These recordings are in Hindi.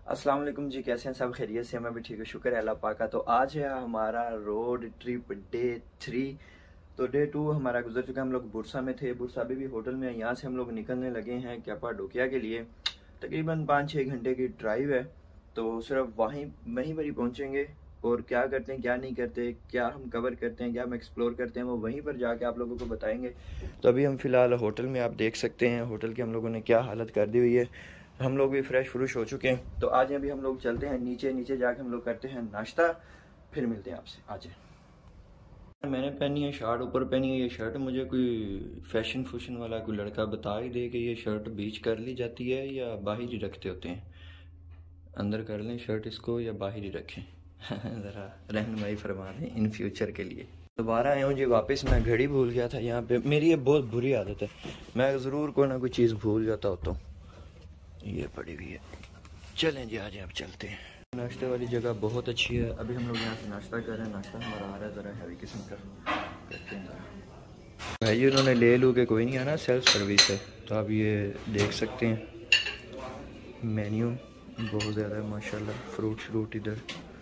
अस्सलाम वालेकुम जी, कैसे हैं सब? खैरियत से? मैं भी ठीक है, शुक्र है अल्लाह पाक का। तो आज है हमारा रोड ट्रिप डे 3। तो डे 2 हमारा गुजर चुका है। हम लोग बुरसा में थे, बुरसा अभी भी होटल में। यहाँ से हम लोग निकलने लगे हैं कैपाडोकिया के लिए। तकरीबन 5-6 घंटे की ड्राइव है। तो सिर्फ वहीं पर ही पहुँचेंगे और क्या करते हैं क्या नहीं करते, क्या हम कवर करते हैं, क्या हम एक्सप्लोर करते हैं, वो वहीं पर जाके आप लोगों को बताएंगे। तो अभी हम फ़िलहाल होटल में, आप देख सकते हैं होटल की हम लोगों ने क्या हालत कर दी हुई है। हम लोग भी फ्रेश फ्रूश हो चुके हैं। तो आज अभी हम लोग चलते हैं नीचे जाके हम लोग करते हैं नाश्ता, फिर मिलते हैं आपसे। आज मैंने पहनी है शर्ट, ऊपर पहनी है ये शर्ट। मुझे कोई फैशन वाला कोई लड़का बता ही दे कि ये शर्ट बीच कर ली जाती है या बाहर ही रखते होते हैं। अंदर कर लें शर्ट इसको या बाहर ही रखें? ज़रा रहनुमाई फरमा दें इन फ्यूचर के लिए। दोबारा आया हूँ जी वापस। मैं घड़ी भूल गया था यहाँ पे। मेरी ये बहुत बुरी आदत है, मैं ज़रूर कोई ना कोई चीज़ भूल जाता होता हूँ। ये पड़ी हुई है। चलें जी, आज आप चलते हैं। नाश्ते वाली जगह बहुत अच्छी है। अभी हम लोग यहाँ से नाश्ता कर रहे हैं। नाश्ता हमारा आ रहा है ज़रा हैवी किस्म का, करते हैं ज़रा। भाई उन्होंने ले लू के कोई नहीं आना, सेल्फ सर्विस है। तो आप ये देख सकते हैं मेन्यू बहुत ज़्यादा है माशाल्लाह। फ्रूट इधर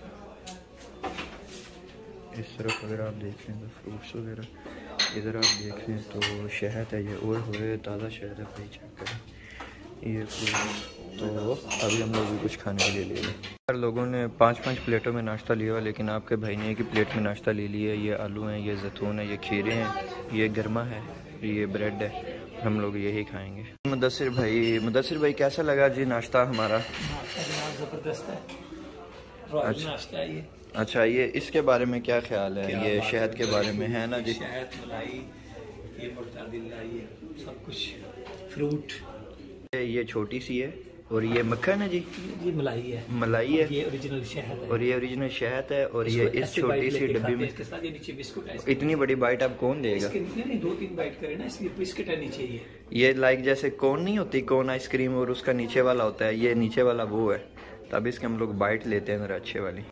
इस तरफ अगर आप देख लें तो फ्रूट्स वगैरह, इधर आप देख लें तो शहद है, ये और हुए ताज़ा शहद है भाई, चेक करें ये फ्रूट। तो अभी हम लोग भी कुछ खाने के लिए ले लें। हर लोगों ने 5-5 प्लेटों में नाश्ता लिया हुआ, लेकिन आपके भाई ने एक ही प्लेट में नाश्ता ले लिया है। ये आलू हैं, ये जैतून है, ये खीरे हैं, ये गरमा है, ये ब्रेड है। हम लोग यही खाएंगे। मुदस्सिर भाई कैसा लगा जी नाश्ता हमारा? ज़बरदस्त है। नाश्ता है ये। अच्छा, ये इसके बारे में क्या ख्याल है? ये शहद के बारे में है ना जी? शहद, मलाई, ये मुर्तज़िला, ये सब कुछ फ्रूट। ये छोटी सी है और ये मक्खन है जी? ये मलाई है, ये ओरिजिनल शहद है, और ये ओरिजिनल शहद है। और ये इस छोटी सी डब्बी में इसके साथ ये नीचे बिस्कुट है। इतनी बड़ी बाइट आप कौन देगा? नहीं 2-3 बाइट करें ना, इसकी बिस्कुट है नीचे। ये लाइक जैसे कोन नहीं होती, कोन आइसक्रीम, और उसका नीचे वाला होता है, ये नीचे वाला वो है। तब इसके हम लोग बाइट लेते हैं जरा अच्छे वाली।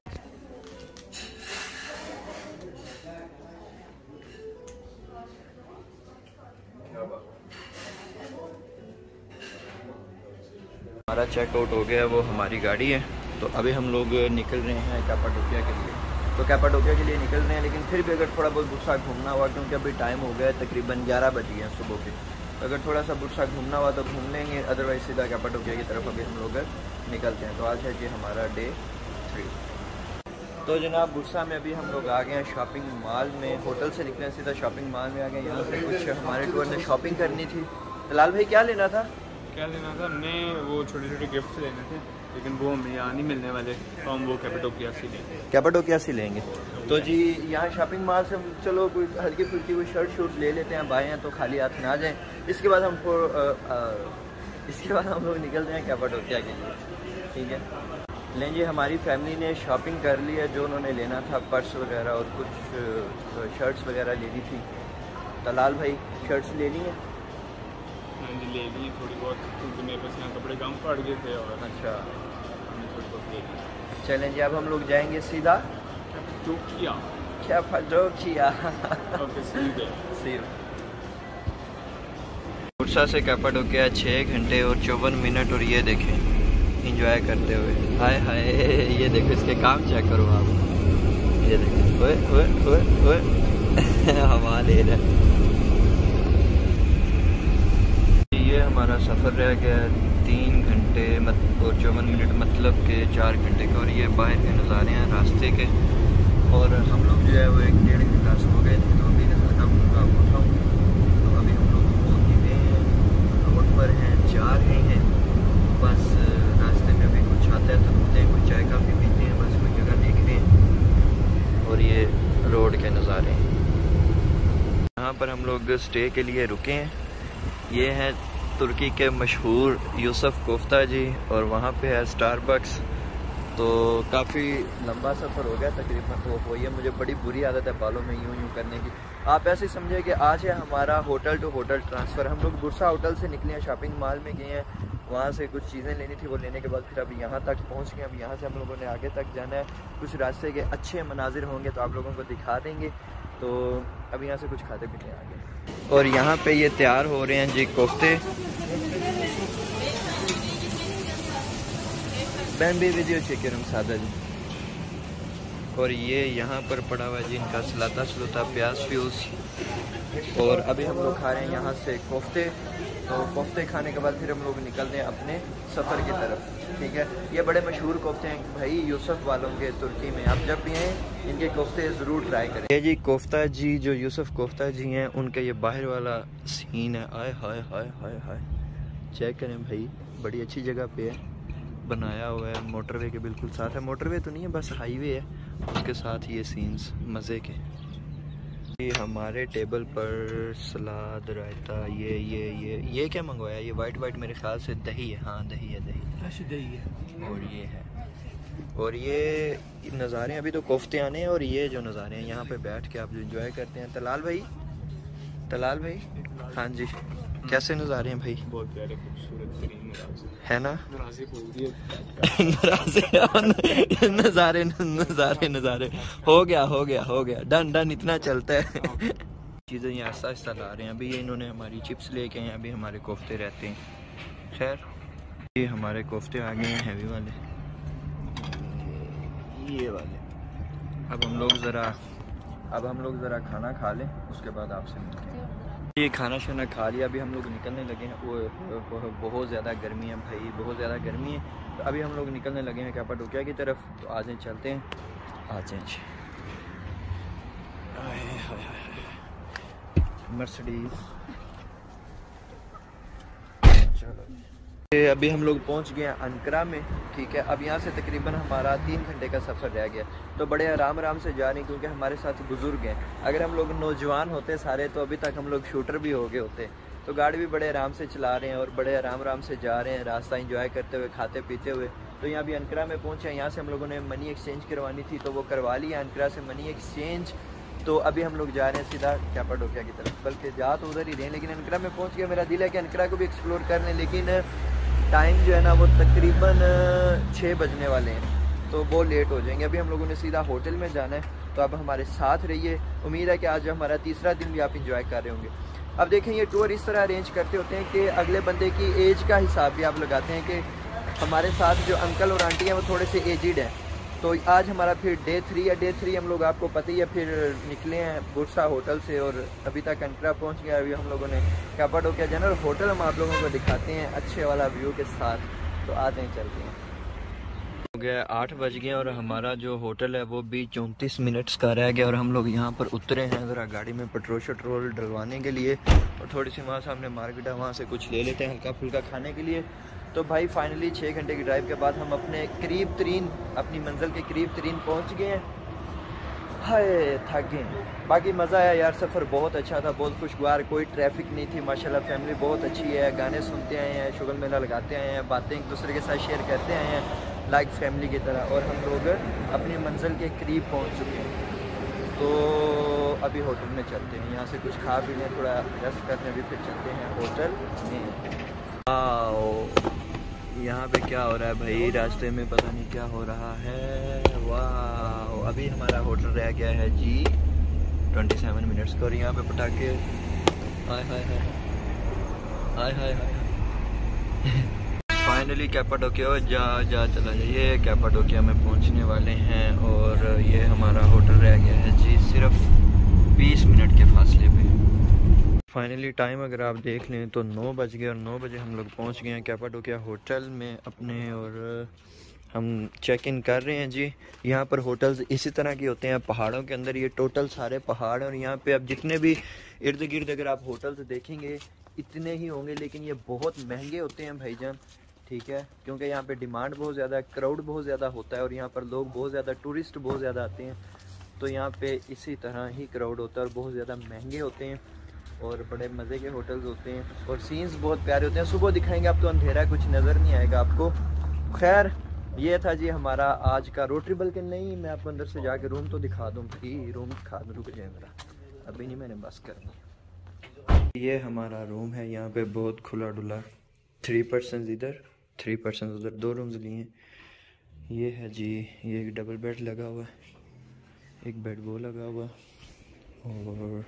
हमारा चेकआउट हो गया, वो हमारी गाड़ी है। तो अभी हम लोग निकल रहे हैं कैपाडोकिया के लिए। तो कैपाडोकिया के लिए निकल रहे हैं, लेकिन फिर भी अगर थोड़ा बहुत बुरसा घूमना हुआ, क्योंकि अभी टाइम हो गया है तकरीबन 11 बज गए हैं सुबह के। तो अगर थोड़ा सा बुरसा घूमना हुआ तो घूम लेंगे, अदरवाइज सीधा कैपाडोकिया की तरफ अभी हम लोग निकलते हैं। तो आज है जी हमारा डे 3। तो जनाब बुरसा में अभी हम लोग आ गए हैं शॉपिंग मॉल में। होटल से निकले सीधा शॉपिंग मॉल में आ गए। यहाँ से कुछ हमारे टूर ने शॉपिंग करनी थी। लाल भाई क्या लेना था? हमने वो छोटे गिफ्ट लेने थे, लेकिन वो हमें यहाँ नहीं मिलने वाले, तो हम वो कैपाडोकिया से लेंगे। तो जी यहाँ शॉपिंग मॉल से चलो कोई हल्की फुल्की कोई शर्ट ले लेते हैं, बाएँ हैं तो खाली हाथ ना जाएं। इसके बाद हम लोग निकल रहे हैं कैपाडोकिया के लिए, ठीक है। लें जी, हमारी फैमिली ने शॉपिंग कर ली है। जो उन्होंने लेना था पर्स वगैरह और कुछ शर्ट्स वगैरह लेनी थी। तलाल भाई शर्ट्स ले ली हैं? ले ली थोड़ी बहुत, क्योंकि मेरे पास यहाँ कपड़े कम पड़ गए थे। और अच्छा, हमने थोड़ी बहुत ले ली। चलें जी, अब हम लोग जाएंगे सीधा कैपाडोकिया। बुरसा से कैपाडोकिया 6 घंटे और 54 मिनट। और ये देखें इंजॉय करते हुए, हाय हाय, ये देखो इसके काम चेक करो आप, ये देखो ओए हवा ले रहा है। ये हमारा सफ़र रह गया 3 घंटे और 54 मिनट, मतलब के 4 घंटे का। और ये बाहर के नज़ारे हैं रास्ते के। और हम लोग जो है वो 1-1.5 घंटा सो गए थे, तो अभी हल्का फुल्का उठा हूँ। तो अभी हम लोग पहुँच ही गए हैं, रोड पर हैं, जा रहे हैं। बस रास्ते में भी कुछ आता है तो रुकते हैं, कुछ चाय काफ़ी पीते हैं, बस कोई जगह देख रहे हैं। और ये रोड के नज़ारे हैं। यहाँ पर हम लोग स्टे के लिए रुके हैं। ये है तुर्की के मशहूर यूसुफ कोफ्ता जी, और वहाँ पे है स्टारबक्स। तो काफ़ी लंबा सफ़र हो गया तकरीबन। तो वो ये मुझे बड़ी बुरी आदत है बालों में यूं करने की। आप ऐसे समझे कि आज है हमारा होटल टू होटल ट्रांसफ़र। हम लोग बुरसा होटल से निकले हैं, शॉपिंग मॉल में गए हैं, वहाँ से कुछ चीज़ें लेनी थी, वो लेने के बाद फिर अभी यहाँ तक पहुँच गए। अब यहाँ से हम लोगों ने आगे तक जाना है। कुछ रास्ते के अच्छे मनाजिर होंगे तो आप लोगों को दिखा देंगे। तो अब यहाँ से कुछ खाते पीते आगे। और यहाँ पे ये तैयार हो रहे हैं जी कोफ्ते। Ben bir video çekiyorum sadece. और ये यहाँ पर पड़ा हुआ है जी इनका सलाता सलूता प्याज फ्यूज। और अभी हम लोग खा रहे हैं यहाँ से कोफ्ते। तो कोफ्ते खाने के बाद फिर हम लोग निकलते हैं अपने सफ़र की तरफ। ठीक है, ये बड़े मशहूर कोफ्ते हैं भाई यूसुफ वालों के, तुर्की में। आप जब भी हैं इनके कोफ्ते ज़रूर ट्राई करें। ये जी कोफ्ता जी, जो यूसुफ कोफ्ता जी हैं, उनका ये बाहर वाला सीन है। आय हाय हाय हाय हाय, चेक करें भाई, बड़ी अच्छी जगह पे है, बनाया हुआ है, मोटरवे के बिल्कुल साथ है। मोटरवे तो नहीं है, बस हाईवे है, उसके साथ ये सीन्स मज़े के। ये हमारे टेबल पर सलाद, रायता, ये क्या मंगवाया? ये वाइट मेरे ख्याल से दही है। हाँ दही है, दही है। और ये है, और ये नज़ारे अभी तो कोफ्ते आने हैं। और ये जो नज़ारे हैं यहाँ पे बैठ के आप जो एंजॉय करते हैं। तलाल भाई, हाँ जी, कैसे नज़ारे हैं भाई? बहुत प्यारे खूबसूरत है ना? नज़ारे हो गया डन इतना चलता है। चीज़ें ये आहिस्ता आहिस्ता ला रहे हैं। अभी ये इन्होंने हमारी चिप्स लेके हैं, अभी हमारे कोफ्ते रहते हैं। खैर ये हमारे कोफ्ते आ गए हैं हैवी वाले, ये वाले। अब हम लोग ज़रा खाना खा लें, उसके बाद आपसे मिलते हैं। ये खाना शाना खा लिया, अभी हम लोग निकलने लगे हैं। वो बहुत ज़्यादा गर्मी है भाई, बहुत ज़्यादा गर्मी है। तो अभी हम लोग निकलने लगे हैं कैपाडोकिया की तरफ। तो आ जाएं, चलते हैं, आ जाएं जी। मर्सिडीज, चलो। अभी हम लोग पहुंच गए हैं अंकरा में। ठीक है, अब यहाँ से तकरीबन हमारा 3 घंटे का सफ़र रह गया। तो बड़े आराम से जा रहे हैं, क्योंकि हमारे साथ बुज़ुर्ग हैं। अगर हम लोग नौजवान होते सारे तो अभी तक हम लोग शूटर भी हो गए होते। तो गाड़ी भी बड़े आराम से चला रहे हैं और बड़े आराम से जा रहे हैं, रास्ता इंजॉय करते हुए, खाते पीते हुए। तो यहाँ भी अंकरा में पहुँचे हैं। यहाँ से हम लोगों ने मनी एक्सचेंज करवानी थी, तो वो करवा लिया अंकरा से मनी एक्सचेंज। तो अभी हम लोग जा रहे हैं सीधा कैपाडोकिया की तरफ, बल्कि जा तो उधर ही रहे हैं, लेकिन अंकरा में पहुँच गया। मेरा दिल है कि अंकरा को भी एक्सप्लोर कर लें, लेकिन टाइम जो है ना वो तकरीबन 6 बजने वाले हैं, तो वो लेट हो जाएंगे। अभी हम लोगों ने सीधा होटल में जाना है। तो अब हमारे साथ रहिए, उम्मीद है कि आज हमारा तीसरा दिन भी आप इंजॉय कर रहे होंगे। अब देखें, ये टूर इस तरह अरेंज करते होते हैं कि अगले बंदे की एज का हिसाब भी आप लगाते हैं कि हमारे साथ जो अंकल और आंटी हैं वो थोड़े से एजिड हैं। तो आज हमारा फिर डे 3 है। डे 3 हम लोग आपको पता ही है, फिर निकले हैं बुरसा होटल से और अभी तक अंकरा पहुंच गया। अभी हम लोगों ने कैपाडोकिया जनरल होटल हम आप लोगों को दिखाते हैं अच्छे वाला व्यू के साथ। तो आते हैं, चलते हैं। हो गया 8 बज गए और हमारा जो होटल है वो भी 34 मिनट्स का रह गया। और हम लोग यहाँ पर उतरे हैं ज़रा गाड़ी में पेट्रोल शट्रोल डलवाने के लिए, और थोड़ी सी वहाँ सामने मार्केट है, वहाँ से कुछ ले लेते हैं हल्का फुल्का खाने के लिए। तो भाई फाइनली 6 घंटे की ड्राइव के बाद हम अपने अपनी मंजिल के करीब तरीन पहुँच गए हैं। हाय थक गए, बाकी मज़ा आया यार, सफ़र बहुत अच्छा था, बहुत खुशगवार, कोई ट्रैफिक नहीं थी माशाल्लाह। फैमिली बहुत अच्छी है, गाने सुनते आए हैं, शुगल मेला लगाते आए हैं, बातें एक दूसरे के साथ शेयर करते आए हैं लाइक फैमिली की तरह। और हम लोग अपनी मंजिल के करीब पहुँच चुके हैं। तो अभी होटल में चलते हैं, यहाँ से कुछ खा पी लें, थोड़ा रेस्ट करते हैं, अभी फिर चलते हैं होटल में। आओ, यहाँ पे क्या हो रहा है भाई, रास्ते में पता नहीं क्या हो रहा है। वाह, अभी हमारा होटल रह गया है जी 27 मिनट्स का। और यहाँ पे पटाखे, हाय हाय हाय हाय हाय हाय। फाइनली कैपाडोकिया जा चला जाइए, कैपाडोकिया में पहुँचने वाले हैं। और ये हमारा होटल रह गया है जी सिर्फ 20 मिनट के फासले पे। फाइनली टाइम अगर आप देख लें तो 9 बज गए और 9 बजे हम लोग पहुंच गए हैं कैपाडोकिया होटल में अपने। और हम चेक इन कर रहे हैं जी। यहाँ पर होटल्स इसी तरह के होते हैं पहाड़ों के अंदर, ये टोटल सारे पहाड़ हैं। और यहाँ पे अब जितने भी इर्द गिर्द अगर आप होटल्स देखेंगे इतने ही होंगे, लेकिन ये बहुत महंगे होते हैं भाईजान। ठीक है, क्योंकि यहाँ पे डिमांड बहुत ज़्यादा है, क्राउड बहुत ज़्यादा होता है, और यहाँ पर लोग बहुत ज़्यादा, टूरिस्ट बहुत ज़्यादा आते हैं। तो यहाँ पे इसी तरह ही क्राउड होता है और बहुत ज़्यादा महंगे होते हैं और बड़े मज़े के होटल्स होते हैं और सीन्स बहुत प्यारे होते हैं। सुबह दिखाएंगे आप तो अंधेरा कुछ नज़र नहीं आएगा आपको। खैर ये था जी हमारा आज का रोड ट्रिप। बल्कि नहीं, मैं आपको अंदर से जाके रूम तो दिखा दूँ भाई, रूम दिखा दूँ, रुक जाए मेरा, अभी नहीं, मैंने बस करनी। ये हमारा रूम है, यहाँ पे बहुत खुला डुला, 3 पर्सन इधर 3 पर्सन उधर, 2 रूम्स लिए हैं। ये है जी, ये एक डबल बेड लगा हुआ है, एक बेड वो लगा हुआ, और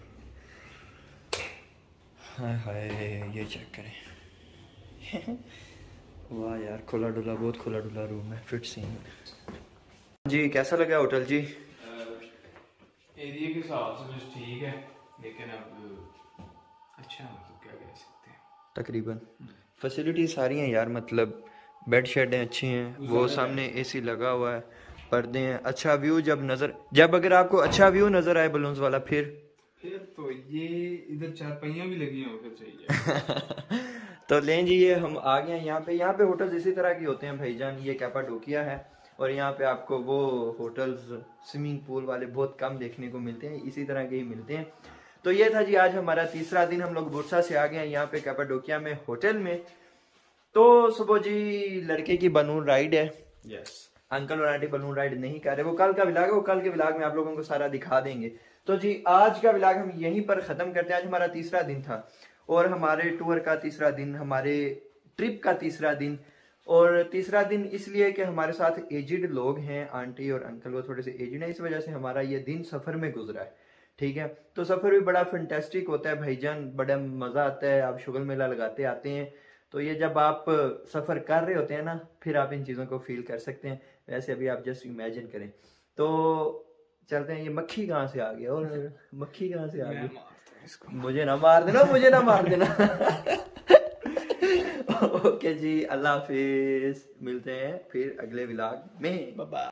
हाय हाय ये चेक करें वाह यार, खुला डुला, बहुत खुला डुला रूम है, फिट सीन। जी कैसा लगा होटल जी? एरिया के हिसाब से बस ठीक है, लेकिन अब अच्छा मतलब क्या कह सकते हैं। तकरीबन फैसिलिटी सारी हैं यार, मतलब बेड शेड हैं अच्छी हैं, वो सामने एसी लगा हुआ है, पर्दे हैं, अच्छा व्यू जब अगर आपको अच्छा व्यू नजर आए बलून्स वाला फिर तो ये इधर चारपाइयाँ भी लगी हैं फिर सही है। तो लें जी, ये हम आ गए हैं यहाँ पे होटल्स इसी तरह के होते हैं भाईजान। ये कैपाडोकिया है और यहाँ पे आपको वो होटल्स स्विमिंग पूल वाले बहुत कम देखने को मिलते हैं, इसी तरह के ही मिलते हैं। तो ये था जी आज हमारा तीसरा दिन, हम लोग बुरसा से आ गए हैं यहाँ पे कैपाडोकिया में होटल में। तो सुबह जी लड़के की बलून राइड है, यस। अंकल और आंटी बलून राइड नहीं कर रहे, वो कल का व्लॉग है, वो कल के व्लॉग में आप लोगों को सारा दिखा देंगे। तो जी आज का व्लॉग हम यहीं पर खत्म करते हैं। आज हमारा तीसरा दिन था और हमारे टूर का तीसरा दिन, हमारे ट्रिप का तीसरा दिन। और तीसरा दिन इसलिए कि हमारे साथ एजिड लोग हैं, आंटी और अंकल वो थोड़े से एजिड हैं, इस वजह से हमारा ये दिन सफर में गुजरा है। ठीक है, तो सफर भी बड़ा फैंटास्टिक होता है भाईजान, बड़ा मजा आता है। आप शुगल मेला लगाते आते हैं, तो ये जब आप सफर कर रहे होते हैं ना, फिर आप इन चीजों को फील कर सकते हैं। वैसे अभी आप जस्ट इमेजिन करें। तो चलते हैं। ये मक्खी कहाँ से आ गया? और मक्खी कहाँ से आ गई? मुझे ना मार देना, मुझे ना मार देना। ओके जी, अल्लाह हाफिज, मिलते हैं फिर अगले व्लॉग में। Bye bye.